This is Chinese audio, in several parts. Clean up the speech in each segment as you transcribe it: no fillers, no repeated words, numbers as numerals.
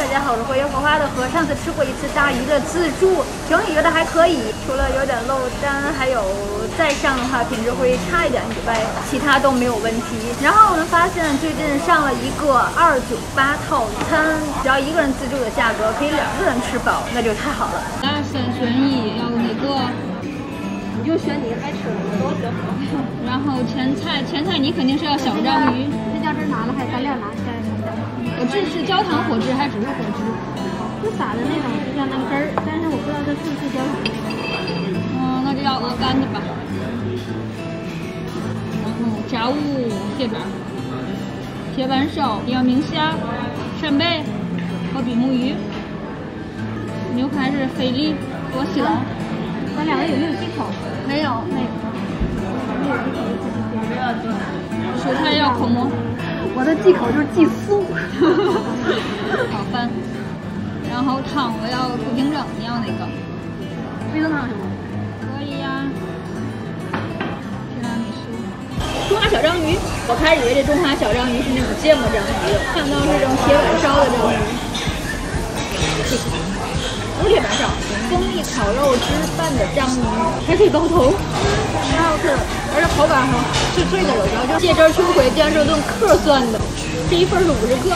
家好，我是活跃活花的和上次吃过一次大鱼的自助，整体觉得还可以，除了有点漏单，还有再上的话品质会差一点以外，其他都没有问题。然后我们发现最近上了一个298套餐，只要一个人自助的价格可以2个人吃饱，那就太好了。 那3选1要哪个？ 你就选你爱吃的，我都行。 然后前菜你肯定是要小章鱼。 这酱汁拿了还是干料拿下来？ 我这是焦糖火汁还是只是火汁？ 就撒的那种，就像那个汁儿，但是我不知道它是不是焦糖那种。 那就要鹅肝的吧。然后炸物蟹爪、铁板烧、阳明虾、扇贝和比目鱼。牛排是菲力和西兰。 咱两个有没有忌口？ 没有， 没有。没有忌口就自己点。 蔬菜要口蘑。 我的忌口就是忌素。 好饭。然后汤我要不平整，你要哪个？ 味增汤是吗？ 可以呀。提拉米苏。中华小章鱼，我开始以为这中华小章鱼是那种芥末章鱼的，看到是这种铁板烧的章鱼。不是铁板烧，蜂蜜烤肉汁拌的章鱼，还可以包头，挺好吃的，而且口感上脆脆的有嚼劲。芥汁秋葵竟然是用克算的，这一份是50克，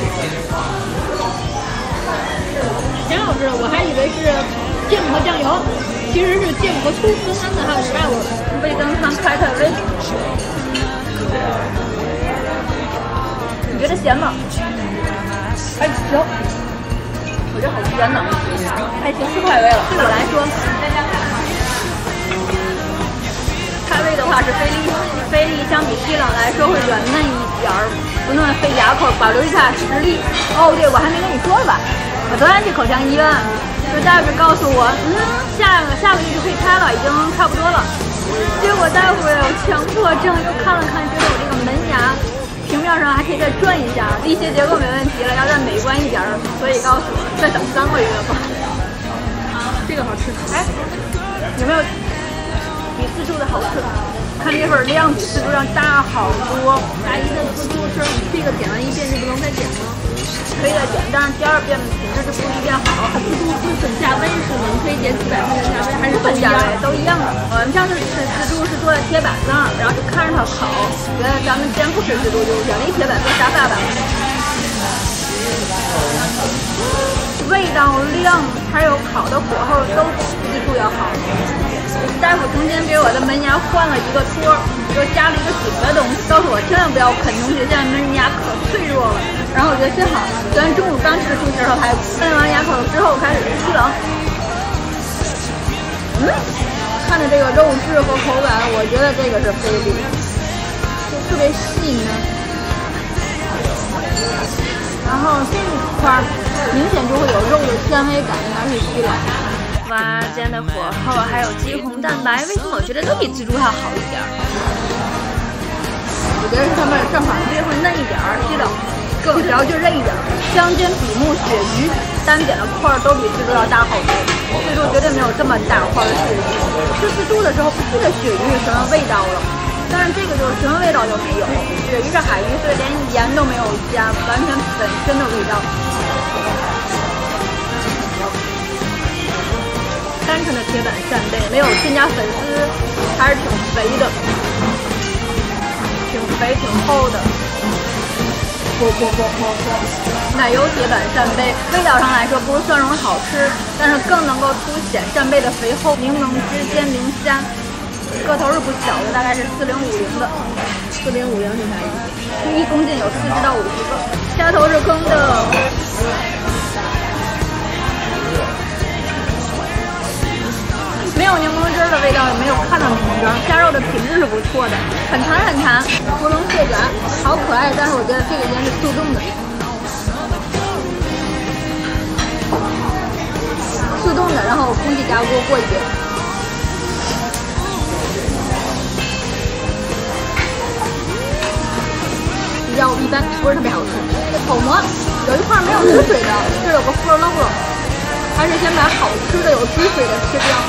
挺好吃的。我还以为是芥末和酱油，其实是芥末和醋分开的，还有炸过味增汤开开胃。你觉得咸吗？还行。我觉得好咸呢，还行，是开胃了。对我来说，开胃的话是菲力相比西冷来说会软嫩一点儿，不那么费牙口，保留一下实力。哦，对，我还没跟你说吧，我昨天去口腔医院，就大夫告诉我，下个月就可以开了，已经差不多了。结果大夫有强迫症，又看了看，觉得我这个门牙平面上还可以再转一下，力学结构没问题了，要再美观一点，所以告诉我再等3个月吧。这个好吃，哎，有没有比自助的好吃？看这份量比自助量大好多。 大姨的自助是这个点完1遍就不能再点吗？ 可以再点，但是第2遍品质就不一定好。 自助不分价位是吗？可以点几百块钱价位，还是不分价位都一样的。我们上次吃自助是坐在铁板上，然后就看着它烤。觉得咱们既然不吃自助，就远离铁板坐沙发吧。味道、量还有烤的火候都比自助要好。大夫重新给我的门牙换了一个托，又加了一个紧的东西，告诉我千万不要啃东西，现在门牙可脆弱了。然后我觉得幸好，昨天中午刚吃猪蹄儿和排骨，啃完牙口之后开始吃西冷。看着这个肉质和口感，我觉得这个是菲力，就特别细呢。然后这一块明显就会有肉的纤维感，应该是西冷。哇，今天的火候还有肌红蛋白，为什么我觉得都比自助要好一点？我觉得是他们正好这会嫩一点，西冷更嚼劲韧一点。香煎比目鳕鱼单点的块都比自助要大好多，自助绝对没有这么大块的鳕鱼。吃自助的时候不记得鳕鱼是什么味道了，但是这个就是什么味道都没有。鳕鱼是海鱼，所以连盐都没有加，完全本身的味道。单纯的铁板扇贝，没有添加粉丝，还是挺肥的，挺肥挺厚的。奶油铁板扇贝，味道上来说不如蒜蓉好吃，但是更能够凸显扇贝的肥厚。柠檬汁煎明虾，个头是不小的，大概是4050的。4050是啥意思？1公斤有40到50个。虾头是坑的。没有柠檬汁的味道，也没有看到柠檬汁。虾肉的品质是不错的，很弹很弹。芙蓉蟹爪好可爱，但是我觉得这个应该是速冻的。速冻的，然后空气炸锅过一遍。比较一般，不是特别好吃。口蘑有一块没有汁水的，这有个饸饹饹，还是先把好吃的有汁水的吃掉。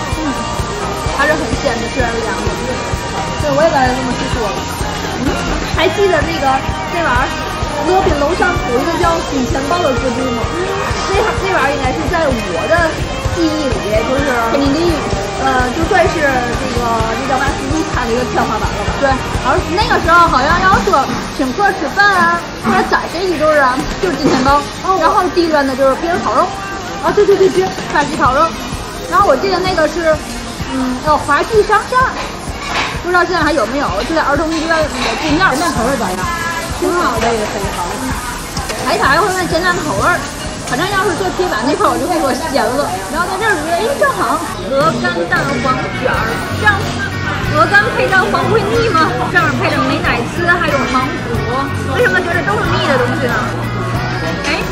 还是很鲜的，虽然凉的。对，我也刚才这么去说了。 还记得那玩意儿，乐品楼上有一个叫金钱豹的自助吗？那玩意儿应该是在我的记忆里，就是肯定第一。 就算是这叫嘛自助餐的一个天花板了吧？ 对，而那个时候好像要说请客吃饭啊，或者宰谁一顿啊，就是金钱豹，然后低端的就是别人烤肉。啊，对，法式烤肉。然后我记得那个是，华记商厦，不知道现在还有没有？就在儿童医院的对面。 咸蛋口味咋样？挺好的，也非常。 来啥会问咸蛋口味？反正要是做铁板那块，我就会说咸了。然后在这儿觉得，哎，正好鹅肝蛋黄卷儿，这样鹅肝配蛋黄会腻吗？上面配着美乃滋，还有芒果，为什么觉得都是腻的东西呢？哎，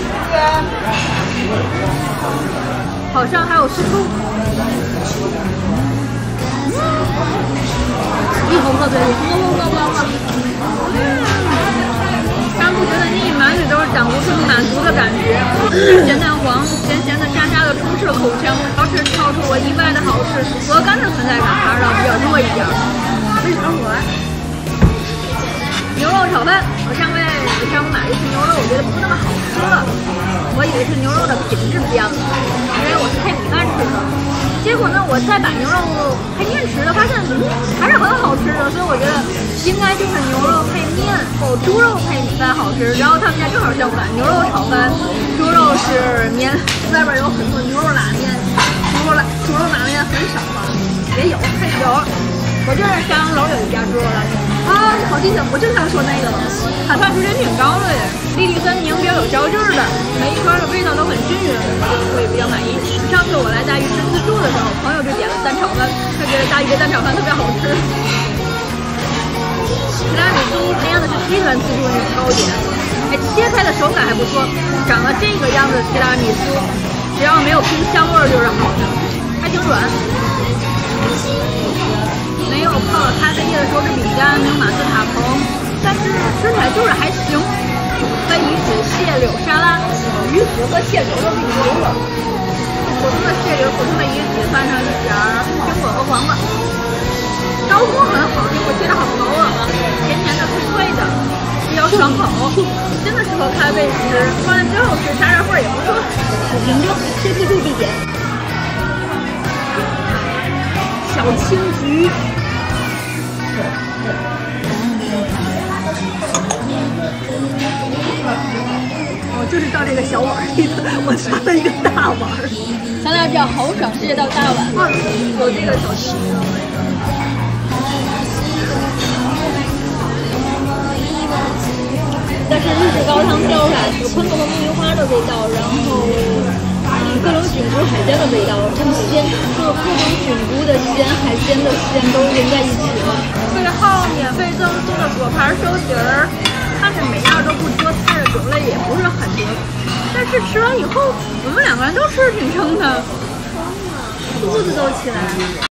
好像还有酥醋。一口喝嘴里，但不觉得腻，满嘴都是胆固醇满足的感觉。咸蛋黄，咸咸的、沙沙的，充斥口腔，好吃超出我意外的好吃。鹅肝的存在感还是要比较弱一点。非常可爱。牛肉炒饭，我上回买了一次牛肉，我觉得不那么好吃了。我以为是牛肉的品质变了，因为我是配米饭吃的。结果呢，我再把牛肉配面吃了，发现还是很好吃的，所以我觉得应该就是牛肉配面，猪肉配米饭好吃。然后他们家正好相反，牛肉炒饭，猪肉是面，外边有很多牛肉拉面，猪肉拉面很少吧，也有，还有。我就是三阳楼有一家猪肉拉面啊，好记得，我正想说那个了，它算出身挺高的耶，粒粒分明，比较有嚼劲儿的，每一块的味道都很均匀，我也比较满意。上次我来大鱼吃自助的时候，朋友就点了蛋炒饭，他觉得大鱼的蛋炒饭特别好吃。提拉米苏那样的是西团自助那种糕点，哎，切开的手感还不错，长了这个样子提拉米苏，只要没有拼香味儿就是好的，还挺软。没有泡了咖啡液的手指饼干，没有马斯塔彭，但是吃起来就是还行。鲱鱼子蟹柳沙拉，鱼子和蟹柳都是牛肉，普通的蟹柳、普通的鱼子放上一点苹果和黄瓜，刀工很好，我切的好薄啊，甜甜的、脆脆的，比较爽口，真的适合开胃吃，放在之后吃啥味儿也不错。 评定吃自助必点。小青桔。我就是到这个小碗里的，我拿了一个大碗。 咱俩比较豪爽，直接到大碗。 有这个小青桔。 但是日式高汤飘出来，有喷头和木鱼花的味道，然后各种菌菇海鲜的味道，这么鲜，就是各种菌菇的鲜、海鲜的鲜都淋在一起了。最后免费赠送的果盘收底儿，看着每样都不多，菜的种类也不是很多，但是吃完以后，我们两个人都吃挺撑的，肚子都起来了。